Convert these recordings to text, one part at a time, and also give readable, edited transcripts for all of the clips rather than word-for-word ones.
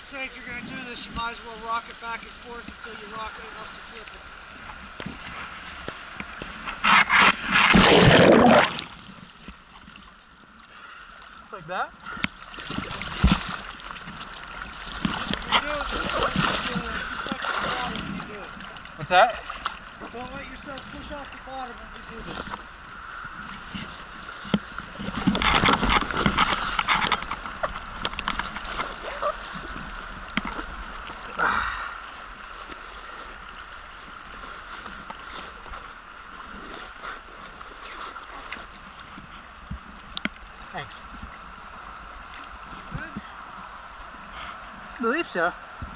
would say if you're going to do this, you might as well rock it back and forth until you rock it enough to flip it. Like that? What's that? Don't let yourself push off the bottom when you do this. Thanks. I believe so.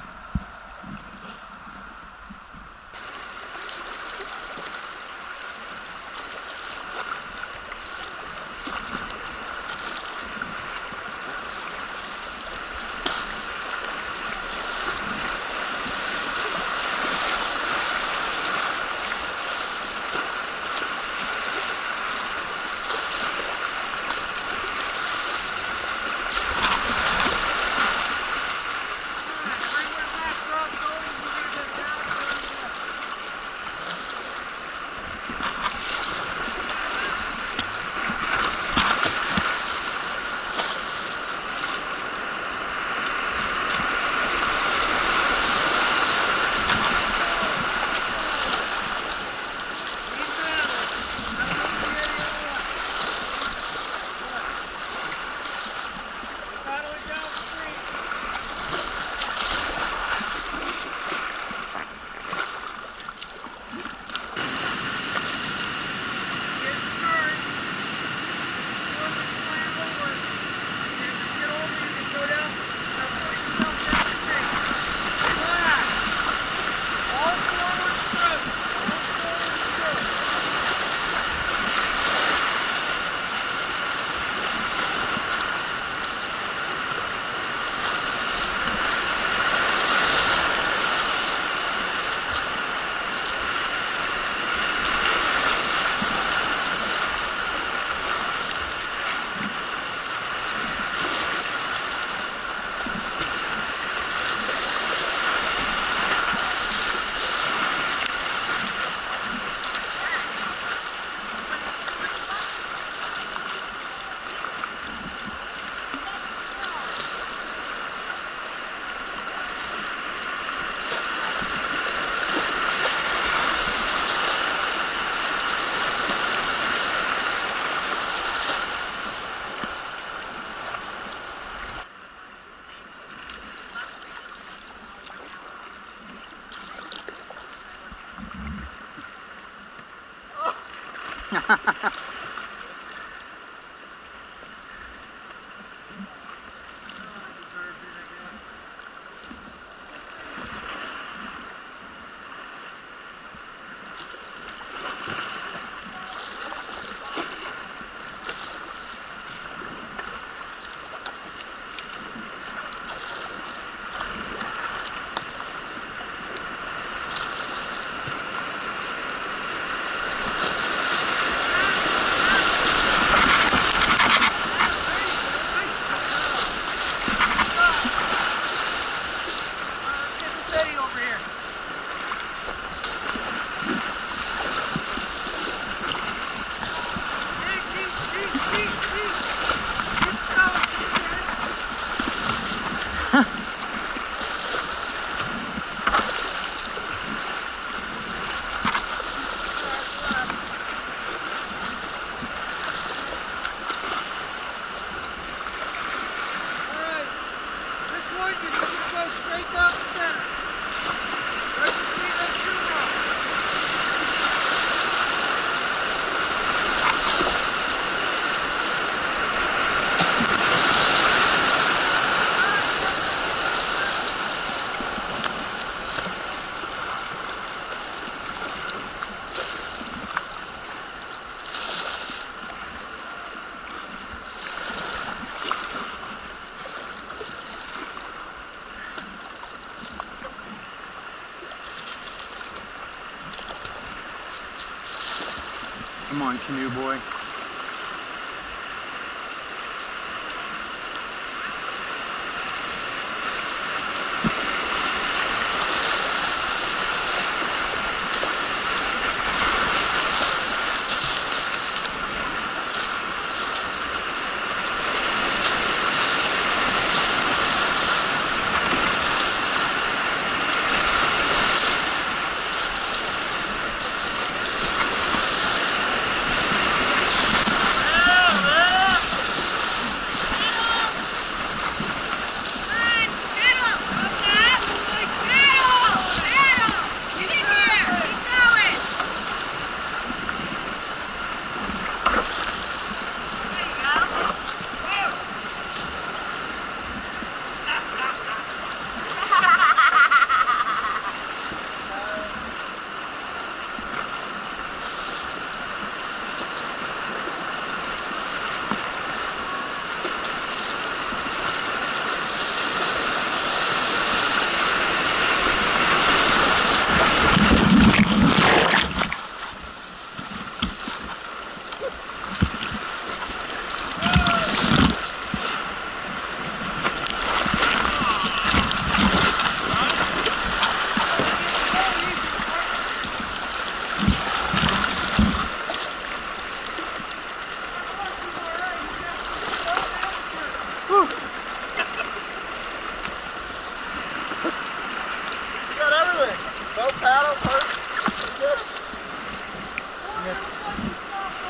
Come on, canoe boy.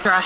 try.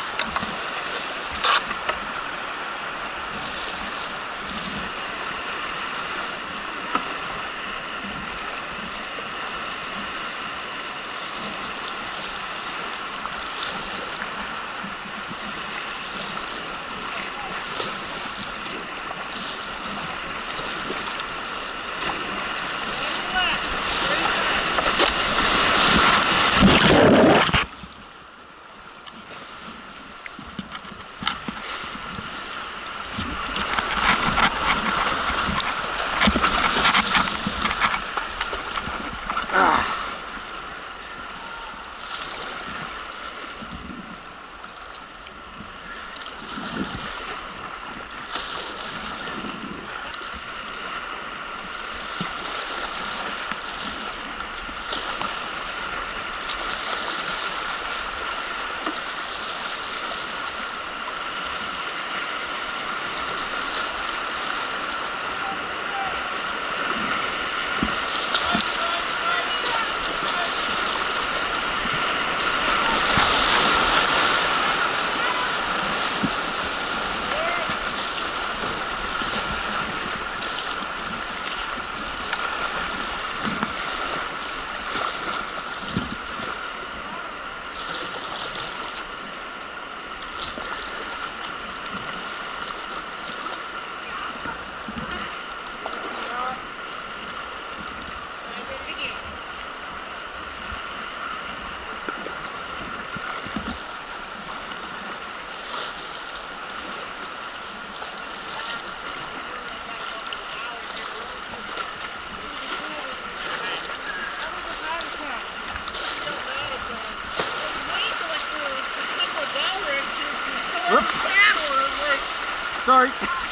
Sorry.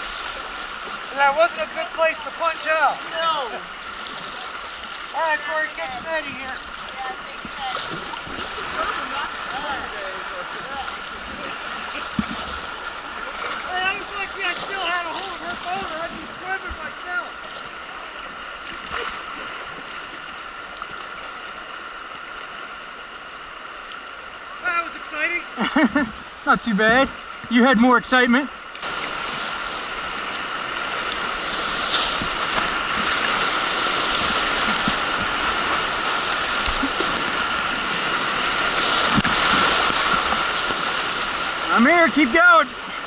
That wasn't a good place to punch out. No. All right, Corey, get some Eddie here. Hey, I was lucky I still had a hold of her phone, or I'd be swimming myself. That was exciting. Not too bad. You had more excitement. I'm here, keep going.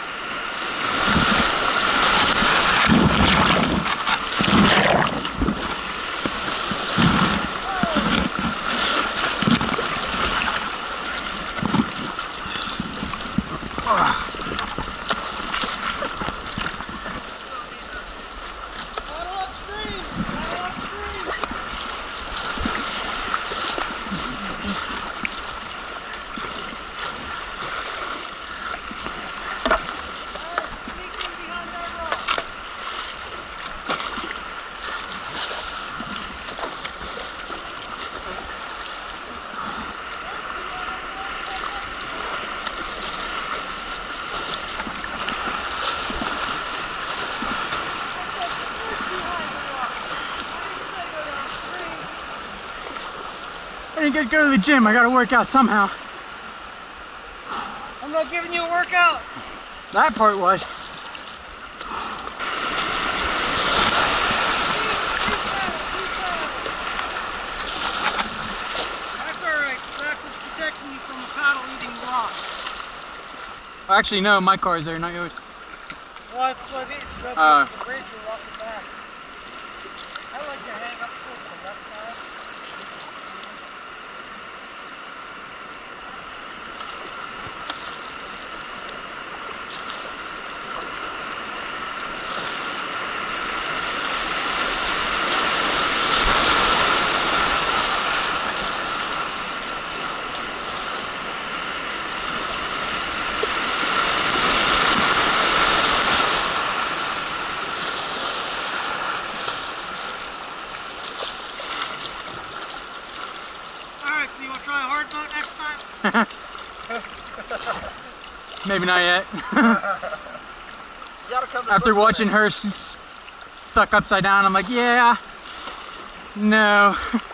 I didn't get to go to the gym. I gotta work out somehow. I'm not giving you a workout. That part was. That's alright. Zach was protecting you from a paddle eating rock. Actually, no, my car is there, not yours. Well, that's what I mean. You have to go to the bridge or walk it back. I like to hang up towards the left side. Alright, so you want to try a hard boat next time? Maybe not yet. You gotta come to After watching her stuck upside down, I'm like, yeah, no.